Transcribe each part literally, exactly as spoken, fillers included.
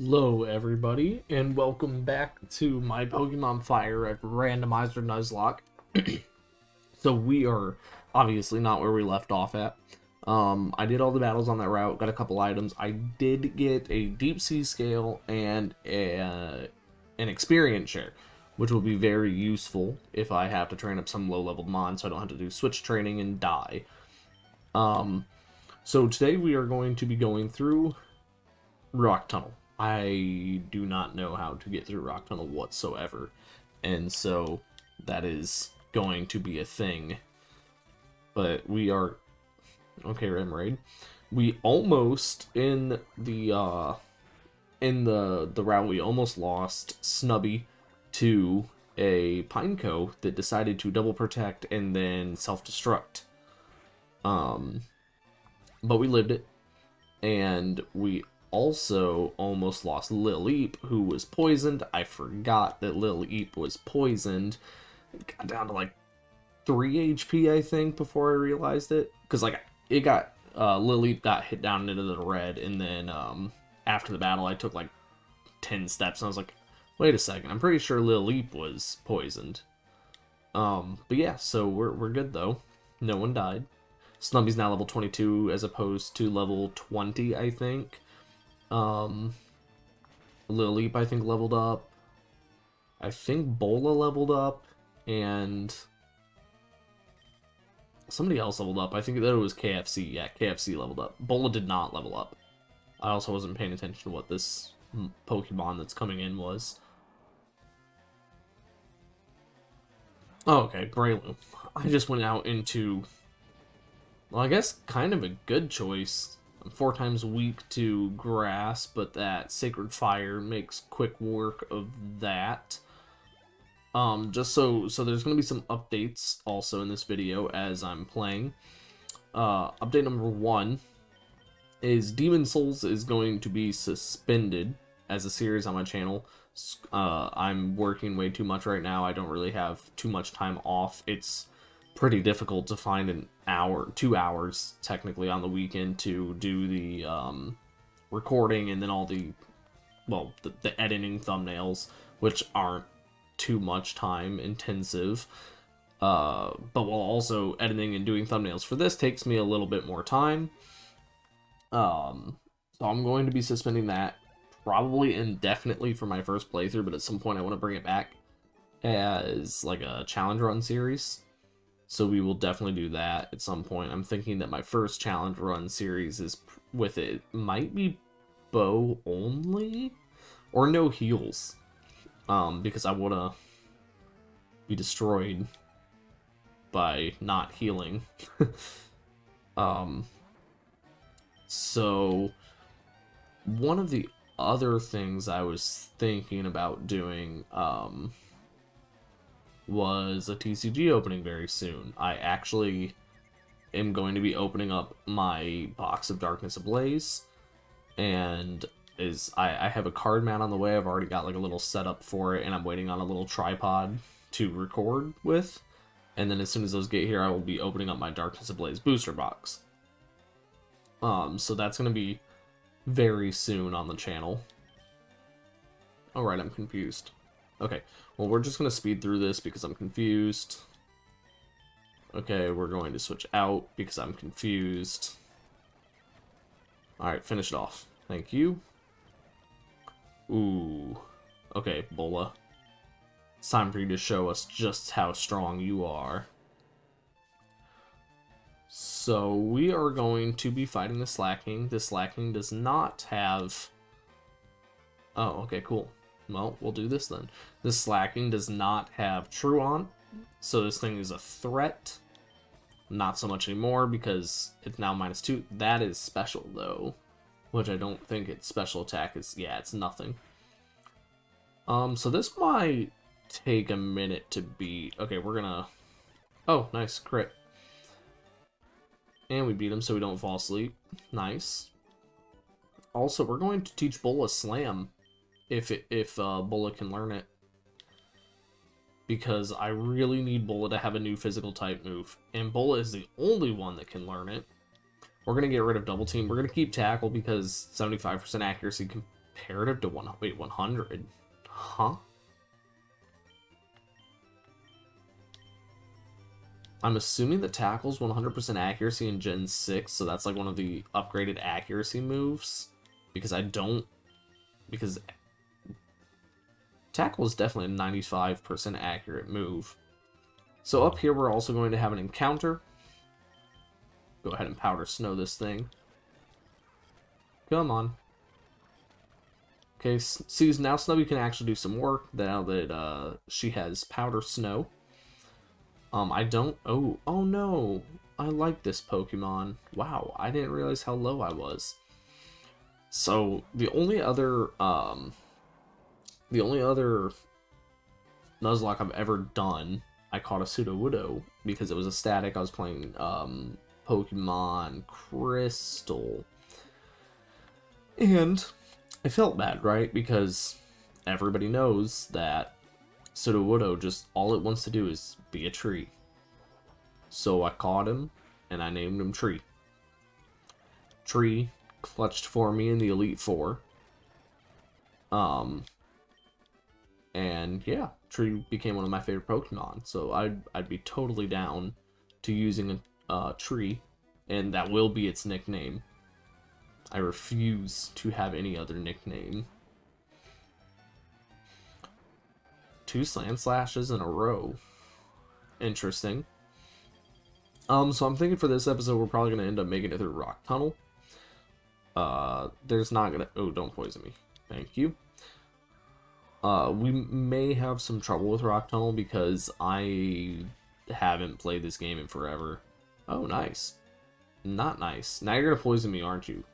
Hello everybody, and welcome back to my Pokemon Fire at Randomizer Nuzlocke. So we are obviously not where we left off at. Um, I did all the battles on that route, got a couple items. I did get a Deep Sea Scale and a, an Experience Share, which will be very useful if I have to train up some low-leveled Mon, so I don't have to do switch training and die. Um, so today we are going to be going through Rock Tunnel. I do not know how to get through Rock Tunnel whatsoever, and so that is going to be a thing. But we are okay, Remoraid. We almost in the uh in the the route we almost lost Snubby to a Pineco that decided to double protect and then self-destruct. Um, but we lived it, and we also almost lost Lil Eep, who was poisoned. I forgot that Lil Eep was poisoned. It got down to like three H P, I think, before I realized it. Because like it got uh, Lil Eep got hit down into the red, and then um, after the battle, I took like ten steps, and I was like, "Wait a second, I'm pretty sure Lil Eep was poisoned." Um, but yeah, so we're we're good though. No one died. Snubby's now level twenty-two as opposed to level twenty, I think. Um, Lil Leap, I think, leveled up. I think Bola leveled up, and somebody else leveled up. I think that it was K F C. Yeah, K F C leveled up. Bola did not level up. I also wasn't paying attention to what this Pokemon that's coming in was. Oh, okay, Breloom. I just went out into, well, I guess kind of a good choice. I'm four times weak to grass, but that Sacred Fire makes quick work of that. Um, just so, so there's going to be some updates also in this video as I'm playing. Uh, update number one is Demon Souls is going to be suspended as a series on my channel. Uh, I'm working way too much right now. I don't really have too much time off. It's pretty difficult to find an hour, two hours technically on the weekend to do the um, recording and then all the, well, the, the editing thumbnails, which aren't too much time intensive. Uh, but while also editing and doing thumbnails for this takes me a little bit more time. Um, so I'm going to be suspending that probably indefinitely for my first playthrough, but at some point I want to bring it back as like a challenge run series. So we will definitely do that at some point. I'm thinking that my first challenge run series is with it might be bow only or no heals, um, because I want to be destroyed by not healing. um, so one of the other things I was thinking about doing, um, was a T C G opening very soon. I actually am going to be opening up my box of Darkness Ablaze, and is I, I have a card mat on the way. I've already got like a little setup for it, and I'm waiting on a little tripod to record with, and then as soon as those get here, I will be opening up my Darkness Ablaze booster box. Um, so that's going to be very soon on the channel. Alright, I'm confused. Okay, well, we're just going to speed through this because I'm confused. Okay, we're going to switch out because I'm confused. Alright, finish it off. Thank you. Ooh. Okay, Bola. It's time for you to show us just how strong you are. So, we are going to be fighting the Slacking. The Slacking does not have... Oh, okay, cool. Well, we'll do this then. This Slacking does not have Truant, so this thing is a threat. Not so much anymore because it's now minus two. That is special though, which I don't think its special attack is. Yeah, it's nothing. Um, so this might take a minute to beat. Okay, we're gonna. Oh, nice crit. And we beat him, so we don't fall asleep. Nice. Also, we're going to teach Bola Slam. If it, if uh, Bola can learn it, because I really need Bola to have a new physical type move, and Bola is the only one that can learn it. We're gonna get rid of Double Team. We're gonna keep Tackle because seventy-five percent accuracy comparative to one, wait, one hundred. Huh? I'm assuming the tackle's one hundred percent accuracy in Gen six, so that's like one of the upgraded accuracy moves. Because I don't... Because... Tackle is definitely a ninety-five percent accurate move. So up here we're also going to have an encounter. Go ahead and powder snow this thing. Come on. Okay, see, now Snubby can actually do some work now that uh, she has powder snow. Um, I don't... Oh, oh no! I like this Pokemon. Wow, I didn't realize how low I was. So, the only other, um... The only other Nuzlocke I've ever done, I caught a Sudowoodo because it was a static. I was playing, um... Pokemon Crystal. And I felt bad, right? Because everybody knows that Sudowoodo just, all it wants to do is be a tree. So I caught him, and I named him Tree. Tree clutched for me in the Elite Four. Um, and yeah, Tree became one of my favorite Pokemon. So I'd, I'd be totally down to using a uh, Tree, and that will be its nickname. I refuse to have any other nickname. Two Sand Slashes in a row. Interesting. Um, so I'm thinking for this episode we're probably going to end up making it through Rock Tunnel. Uh, there's not going to... Oh, don't poison me. Thank you. Uh, we may have some trouble with Rock Tunnel because I haven't played this game in forever. Oh, nice. Not nice. Now you're going to poison me, aren't you?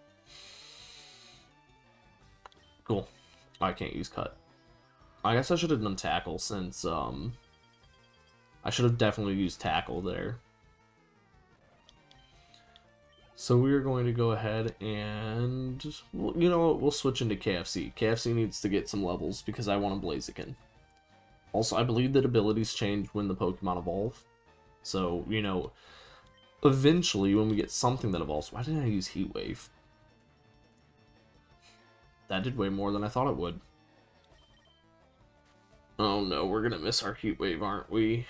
Cool. Oh, I can't use Cut. I guess I should have done Tackle since, um... I should have definitely used Tackle there. So we are going to go ahead and... Well, you know what? We'll switch into K F C. K F C needs to get some levels because I want a Blaziken. Also, I believe that abilities change when the Pokemon evolve. So, you know... Eventually, when we get something that evolves... Why didn't I use Heat Wave? That did way more than I thought it would. Oh no, we're gonna miss our Heat Wave, aren't we?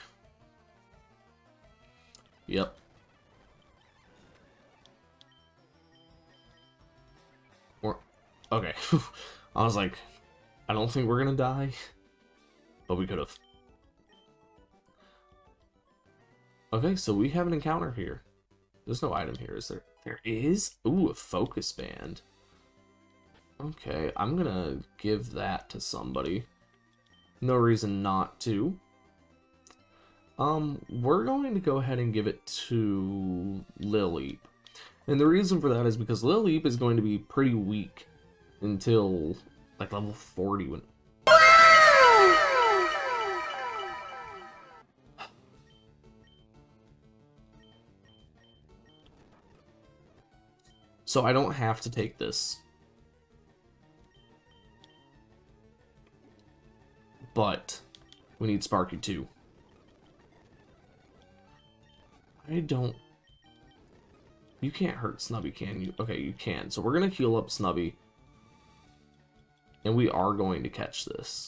Yep. Or... Okay. I was like, I don't think we're gonna die. But we could have. Okay, so we have an encounter here. There's no item here, is there? There is? Ooh, a focus band. Okay, I'm gonna give that to somebody. No reason not to. Um, we're going to go ahead and give it to Lileep. And the reason for that is because Lileep is going to be pretty weak until, like, level forty when... So I don't have to take this. But we need Sparky too. I don't... You can't hurt Snubby, can you? Okay, you can. So we're going to heal up Snubby. And we are going to catch this.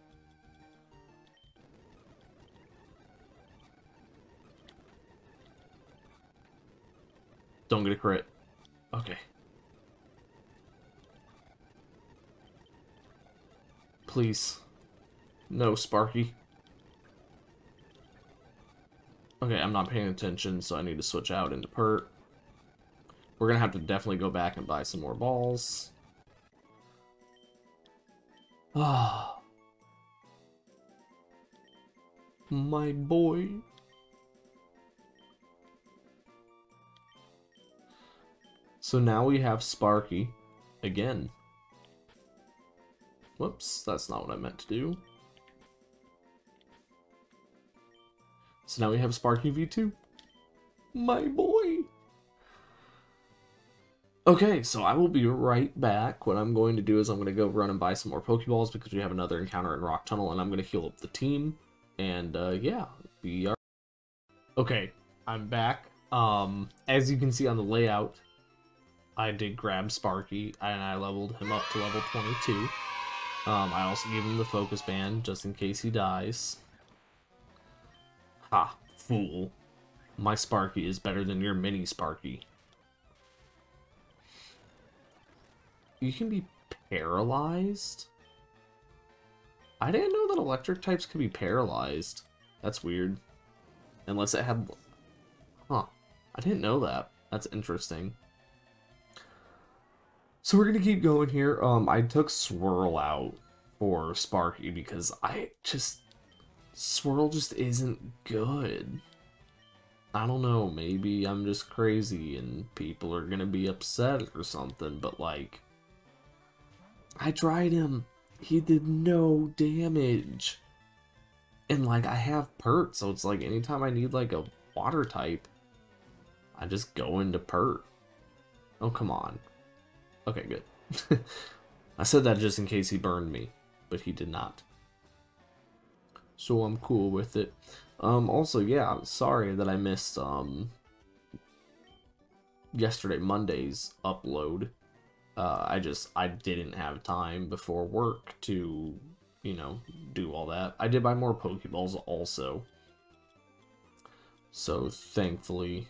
Don't get a crit. Okay. Please. No, Sparky. Okay, I'm not paying attention, so I need to switch out into Pert. We're gonna have to definitely go back and buy some more balls. Ah. My boy. So now we have Sparky again. Whoops, that's not what I meant to do. So now we have Sparky V two. My boy. Okay, so I will be right back. What I'm going to do is I'm going to go run and buy some more Pokeballs because we have another encounter in Rock Tunnel, and I'm going to heal up the team. And uh, yeah, we are... Okay, I'm back. Um, as you can see on the layout, I did grab Sparky, and I leveled him up to level twenty-two. Um, I also gave him the focus band, just in case he dies. Ha, fool. My Sparky is better than your mini Sparky. You can be paralyzed? I didn't know that electric types could be paralyzed. That's weird. Unless it had... Huh. I didn't know that. That's interesting. So we're going to keep going here. Um, I took Swirl out for Sparky because I just... Swirl just isn't good. I don't know, maybe I'm just crazy and people are going to be upset or something, but like... I tried him. He did no damage. And like, I have Pert, so it's like anytime I need like a water type, I just go into Pert. Oh, come on. Okay, good. I said that just in case he burned me, but he did not. So I'm cool with it. Um, also, yeah, I'm sorry that I missed um, yesterday, Monday's upload. Uh, I just, I didn't have time before work to, you know, do all that. I did buy more Pokeballs also. So, thankfully,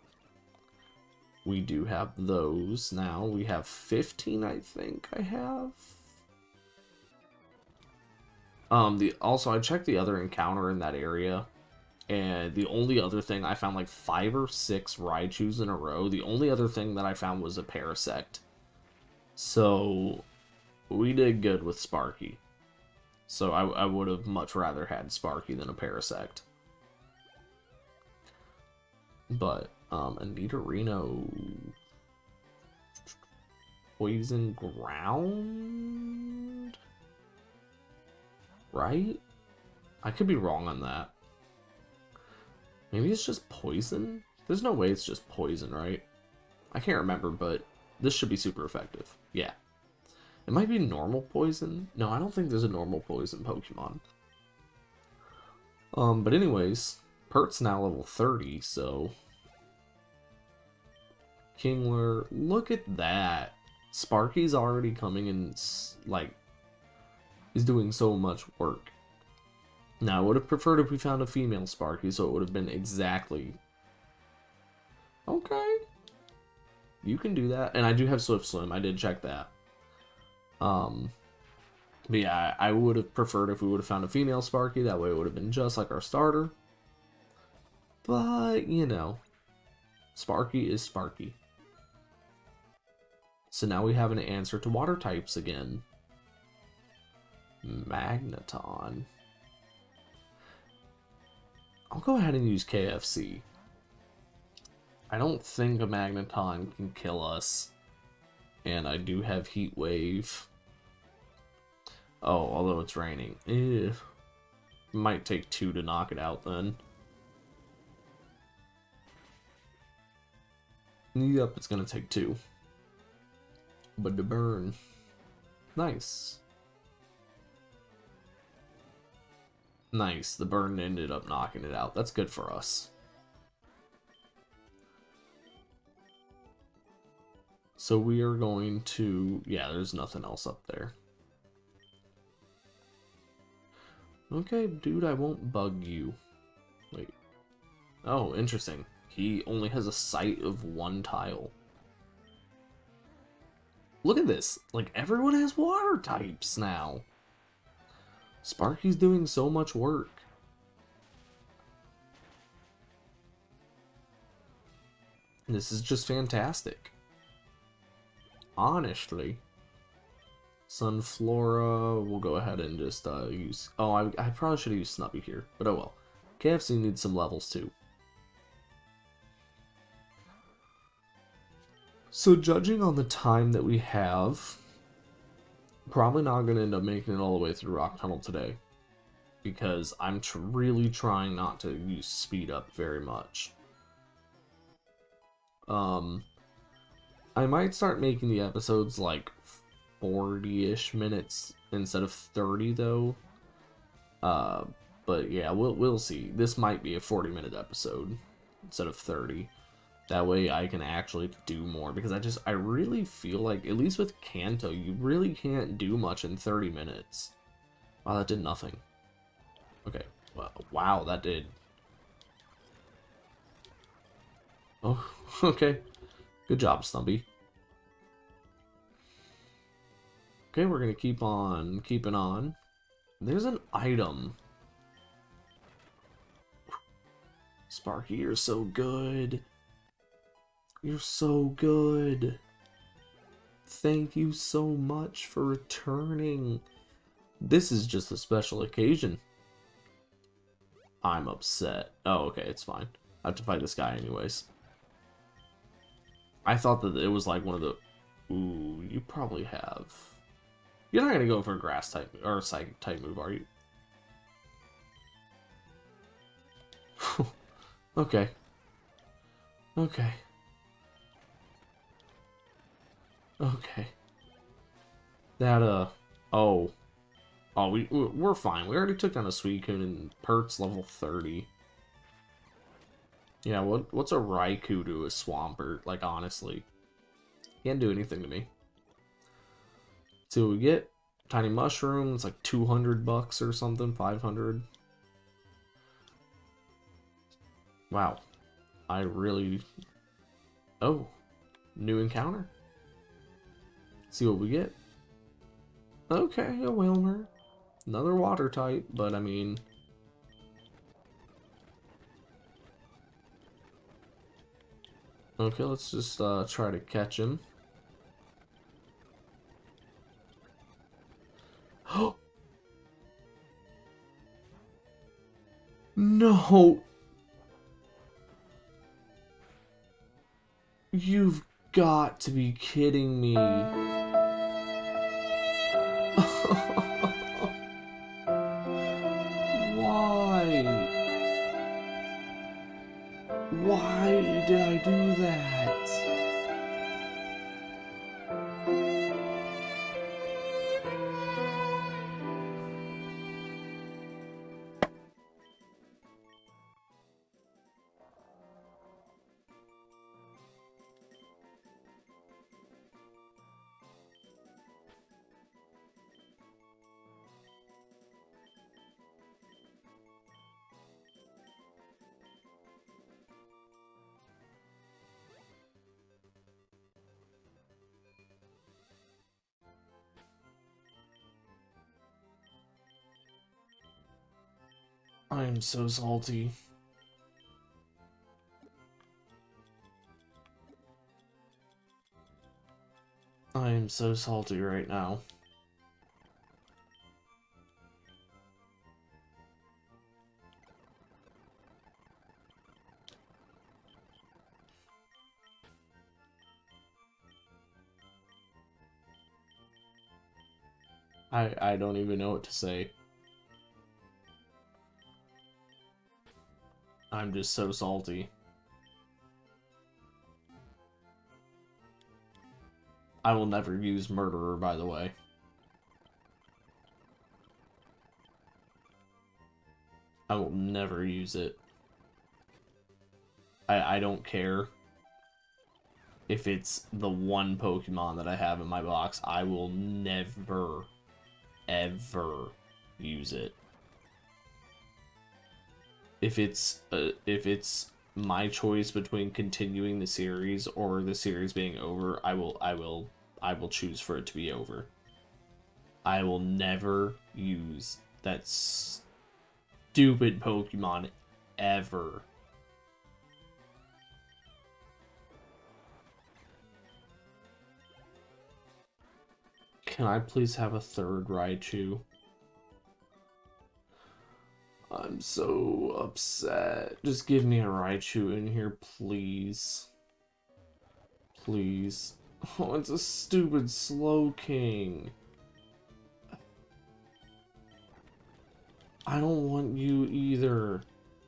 we do have those now. We have fifteen, I think I have. Um, the, also, I checked the other encounter in that area. And the only other thing, I found like five or six Raichus in a row. The only other thing that I found was a Parasect. So, we did good with Sparky. So, I, I would have much rather had Sparky than a Parasect. But, um, Reno... Poison Ground? Right? I could be wrong on that. Maybe it's just poison? There's no way it's just poison, right? I can't remember, but this should be super effective. Yeah. It might be normal poison. No, I don't think there's a normal poison Pokemon. Um, but anyways, Pert's now level thirty, so... Kingler, look at that. Sparky's already coming in, like, is doing so much work. Now, I would have preferred if we found a female Sparky, so it would have been exactly... Okay. You can do that. And I do have Swift Swim. I did check that. Um, but yeah, I would have preferred if we would have found a female Sparky. That way it would have been just like our starter. But, you know, Sparky is Sparky. So now we have an answer to water types again. Magneton. I'll go ahead and use K F C. I don't think a Magneton can kill us. And I do have Heat Wave. Oh, although it's raining. Ew. Might take two to knock it out then. Yep, it's gonna take two. But the burn. Nice. Nice, the burn ended up knocking it out. That's good for us. So we are going to... Yeah, there's nothing else up there. Okay, dude, I won't bug you. Wait. Oh, interesting. He only has a sight of one tile. Look at this. Like, everyone has water types now. Sparky's doing so much work. This is just fantastic. Honestly. Sunflora, we'll go ahead and just uh, use... Oh, I, I probably should have used Snubby here, but oh well. K F C needs some levels too. So judging on the time that we have, probably not going to end up making it all the way through Rock Tunnel today. Because I'm tr really trying not to use speed up very much. Um, I might start making the episodes like forty-ish minutes instead of thirty though. Uh, but yeah, we'll, we'll see. This might be a forty minute episode instead of thirty. That way I can actually do more, because I just, I really feel like, at least with Kanto, you really can't do much in thirty minutes. Wow, that did nothing. Okay, well, wow, that did. Oh, okay. Good job, Stumpy. Okay, we're gonna keep on keeping on. There's an item. Sparky, you're so good. You're so good. Thank you so much for returning. This is just a special occasion. I'm upset. Oh, okay, it's fine. I have to fight this guy anyways. I thought that it was like one of the... Ooh, you probably have... You're not gonna go for a grass type or a psychic type move, are you? Okay. Okay. Okay. That, uh... Oh. Oh, we, we're fine. We already took down a Suicune and Pert's level thirty. Yeah, what what's a Raikou to a Swampert? Like, honestly. Can't do anything to me. See what we get. Tiny Mushroom. It's like two hundred bucks or something. five hundred. Wow. I really... Oh. New encounter. See what we get. Okay, a Wilmer. Another water type, but I mean... Okay, let's just uh, try to catch him. Oh! No! You've got to be kidding me. Why? Why did I do that? I'm so salty. I am so salty right now. I I don't even know what to say. I'm just so salty. I will never use Murderer, by the way. I will never use it. I, I don't care if it's the one Pokemon that I have in my box. I will never, ever use it. If it's uh, if it's my choice between continuing the series or the series being over, I will I will I will choose for it to be over. I will never use that stupid Pokemon ever. Can I please have a third Raichu? I'm so upset. Just give me a Raichu in here, please. Please. Oh, it's a stupid Slowking. I don't want you either.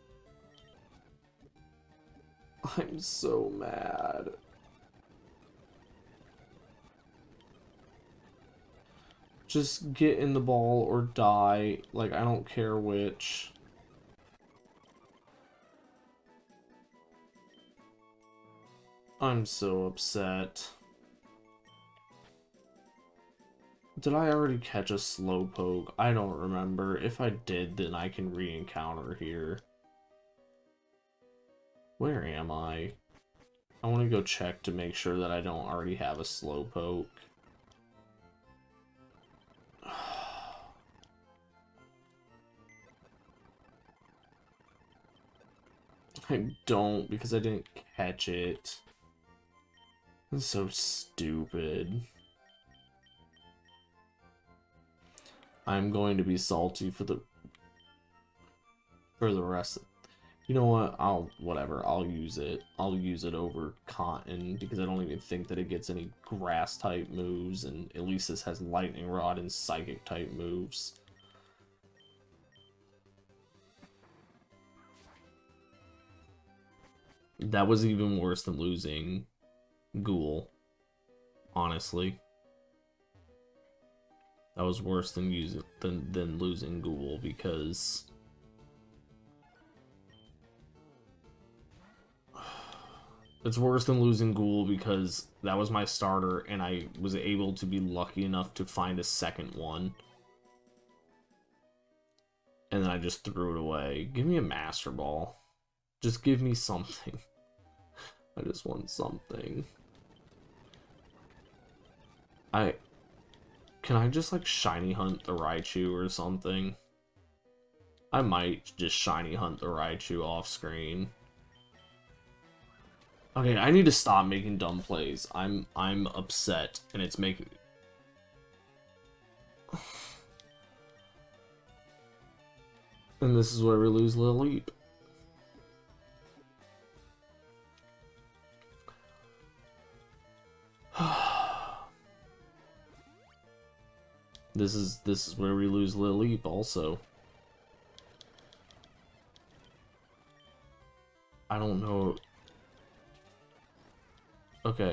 I'm so mad. Just get in the ball or die. Like, I don't care which. I'm so upset. Did I already catch a Slowpoke? I don't remember. If I did, then I can re-encounter here. Where am I? I want to go check to make sure that I don't already have a Slowpoke. I don't, because I didn't catch it. That's so stupid. I'm going to be salty for the for the rest of, you know what, I'll whatever I'll use it I'll use it over Cotton, because I don't even think that it gets any grass type moves, and at least this has Lightning Rod and Psychic type moves. That was even worse than losing Ghoul, honestly. That was worse than using than than losing Ghoul, because it's worse than losing Ghoul because that was my starter and I was able to be lucky enough to find a second one. And then I just threw it away. Give me a Master Ball. Just give me something. I just want something. I... Can I just, like, shiny hunt the Raichu or something? I might just shiny hunt the Raichu off screen. Okay, I need to stop making dumb plays. I'm I'm upset, and it's making... And this is where we lose Lilip. This is this is where we lose Lilip also. I don't know. Okay.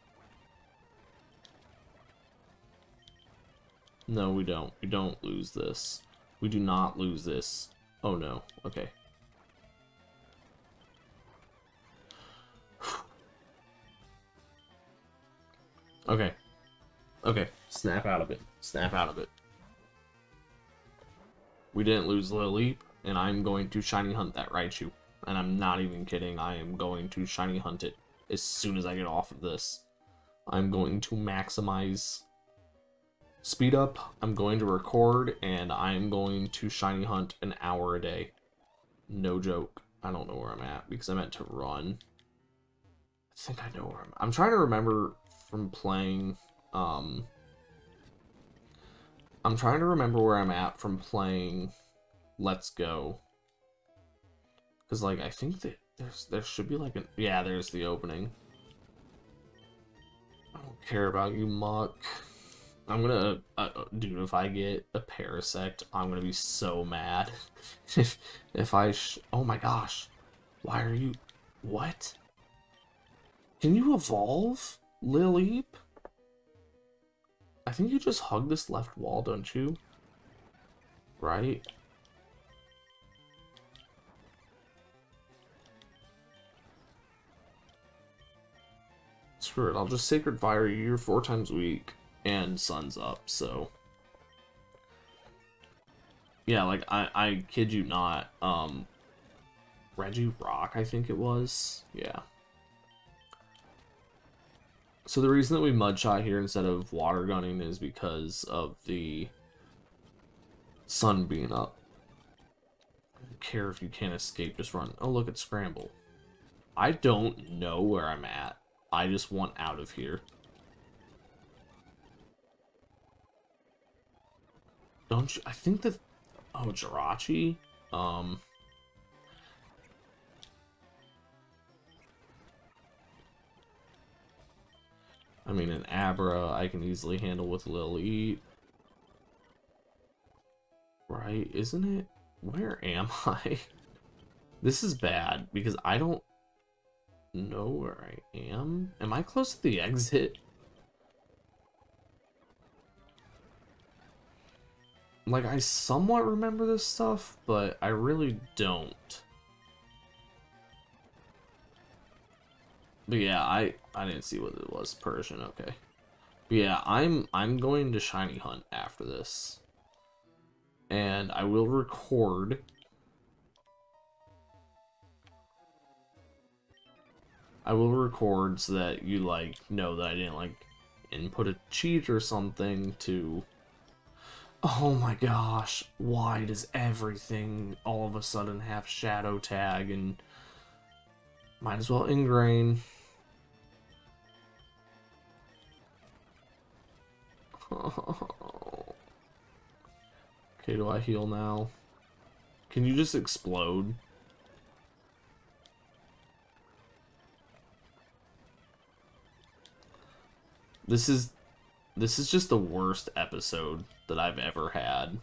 No, we don't. We don't lose this. We do not lose this. Oh no. Okay. Okay. Okay. Snap out of it. Snap out of it. We didn't lose Lilip, and I'm going to shiny hunt that Raichu. And I'm not even kidding. I am going to shiny hunt it as soon as I get off of this. I'm going to maximize speed up. I'm going to record, and I'm going to shiny hunt an hour a day. No joke. I don't know where I'm at because I meant to run. I think I know where I'm. I'm trying to remember from playing. Um, I'm trying to remember where I'm at from playing Let's Go. Because, like, I think that there's there should be like an yeah. There's the opening. I don't care about you, Muck. I'm gonna, uh, dude. If I get a Parasect, I'm gonna be so mad. if if I, sh oh my gosh, why are you? What? Can you evolve, Lilip? I think you just hug this left wall, don't you? Right? Screw it. I'll just Sacred Fire you. You're four times weak. And sun's up, so yeah, like I, I kid you not, um, Reggie Rock, I think it was, yeah. So the reason that we mud shot here instead of water gunning is because of the sun being up. I don't care if you can't escape, just run. Oh, look at Scramble. I don't know where I'm at. I just want out of here. Don't you? I think that. Oh, Jirachi. Um. I mean, an Abra I can easily handle with Lilip. Right? Isn't it? Where am I? This is bad because I don't know where I am. Am I close to the exit? Like, I somewhat remember this stuff, but I really don't. But yeah, I I didn't see what it was. Persian, okay. But yeah, I'm I'm going to shiny hunt after this, and I will record. I will record so that you like know that I didn't like input a cheat or something to. Oh my gosh, why does everything all of a sudden have shadow tag? And might as well ingrain. Okay, do I heal now? Can you just explode? This is this is just the worst episode that I've ever had.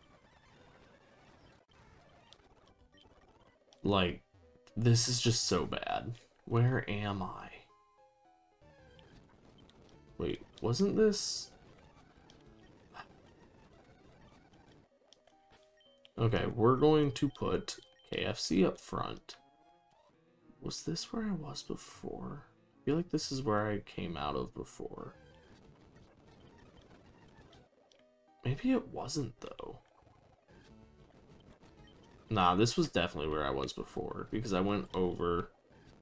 Like, this is just so bad. Where am I? Wait, wasn't this? Okay, we're going to put K F C up front. Was this where I was before? I feel like this is where I came out of before. Maybe it wasn't, though. Nah, this was definitely where I was before, because I went over...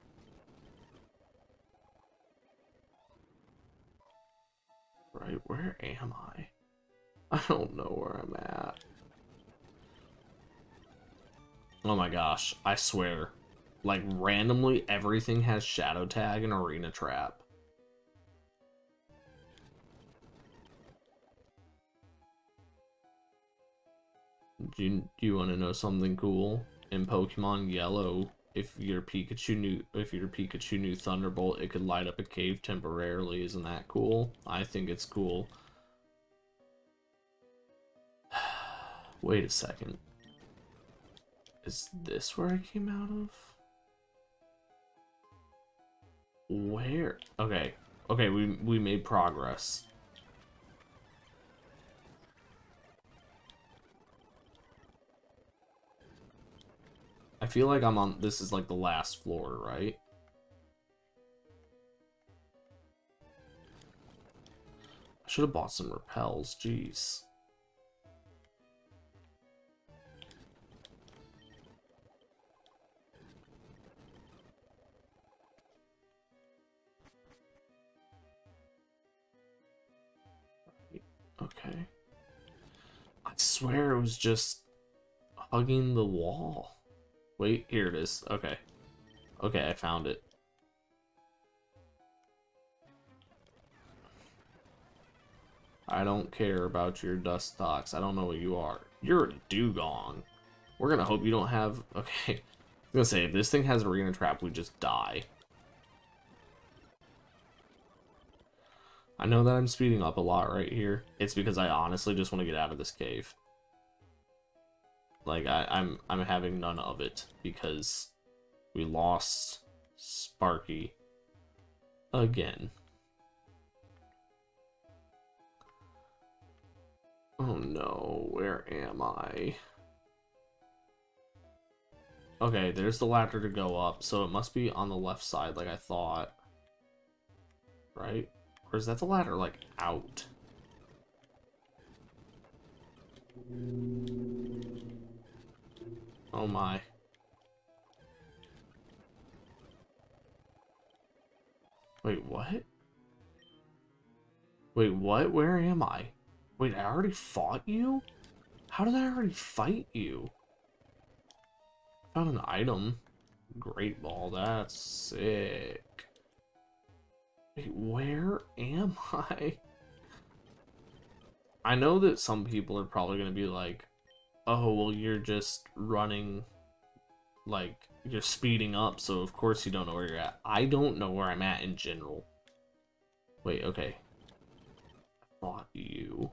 Right, where am I? I don't know where I'm at. Oh my gosh, I swear. Like, randomly, everything has Shadow Tag and Arena Trap. Do you, do you want to know something cool? In Pokemon Yellow, if your Pikachu knew if your Pikachu knew Thunderbolt, it could light up a cave temporarily. Isn't that cool? I think it's cool. Wait a second. Is this where I came out of? Where? Okay. Okay, we we made progress. I feel like I'm on, this is like the last floor, right? I should have bought some repels, jeez. Okay. I swear it was just hugging the wall. Wait, here it is. Okay. Okay, I found it. I don't care about your dust stocks. I don't know what you are. You're a dugong. We're gonna hope you don't have... Okay. I was gonna say, if this thing has Arena Trap, we just die. I know that I'm speeding up a lot right here. It's because I honestly just want to get out of this cave. Like, I, I'm I'm having none of it because we lost Sparky again. Oh no, where am I? Okay, there's the ladder to go up, so it must be on the left side like I thought. Right? Or is that the ladder, like, out? Oh my. Wait, what? Wait, what? Where am I? Wait, I already fought you? How did I already fight you? I found an item. Great ball, that's sick. Wait, where am I? I know that some people are probably going to be like, oh, well, you're just running, like, you're speeding up, so of course you don't know where you're at. I don't know where I'm at in general. Wait, okay. I fought you.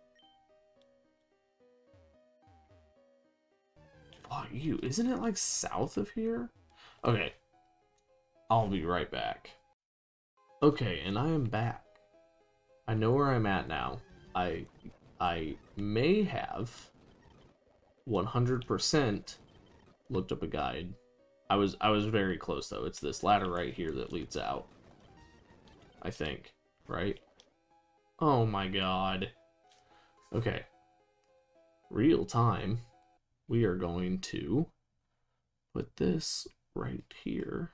Fought you. Isn't it, like, south of here? Okay. I'll be right back. Okay, and I am back. I know where I'm at now. I, I may have... one hundred percent looked up a guide. I I was I was very close though. It's this ladder right here that leads out. I think, right? Oh my god. Okay. Real time. We are going to put this right here.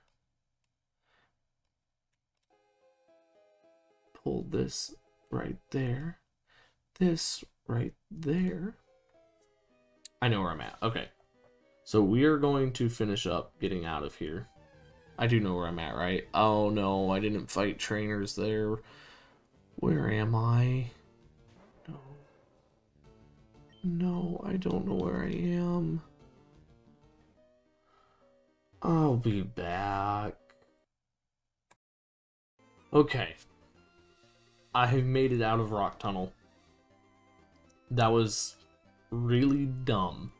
Pull this right there. This right there. I know where I'm at. Okay. So we are going to finish up getting out of here. I do know where I'm at, right? Oh no, I didn't fight trainers there. Where am I? No. No, I don't know where I am. I'll be back. Okay. I have made it out of Rock Tunnel. That was really dumb.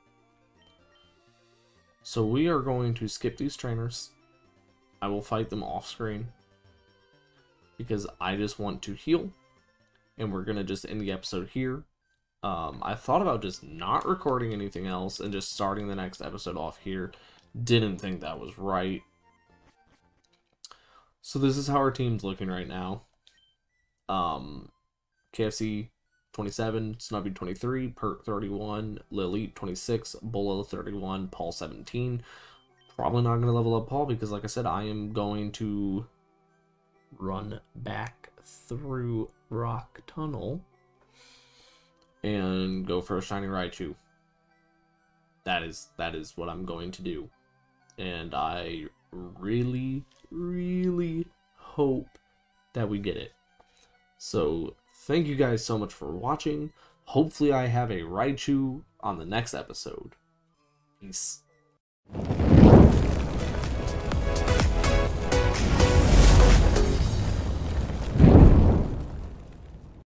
So we are going to skip these trainers. I will fight them off screen because I just want to heal, and we're gonna just end the episode here. Um, I thought about just not recording anything else and just starting the next episode off here. Didn't think that was right. So this is how our team's looking right now. Um, K F C twenty-seven, Snubby twenty-three, Perk thirty-one, Lily twenty-six, Bolo thirty-one, Paul seventeen. Probably not going to level up Paul because, like I said, I am going to run back through Rock Tunnel and go for a Shiny Raichu. That is, that is what I'm going to do. And I really, really hope that we get it. So, thank you guys so much for watching. Hopefully I have a Raichu on the next episode. Peace.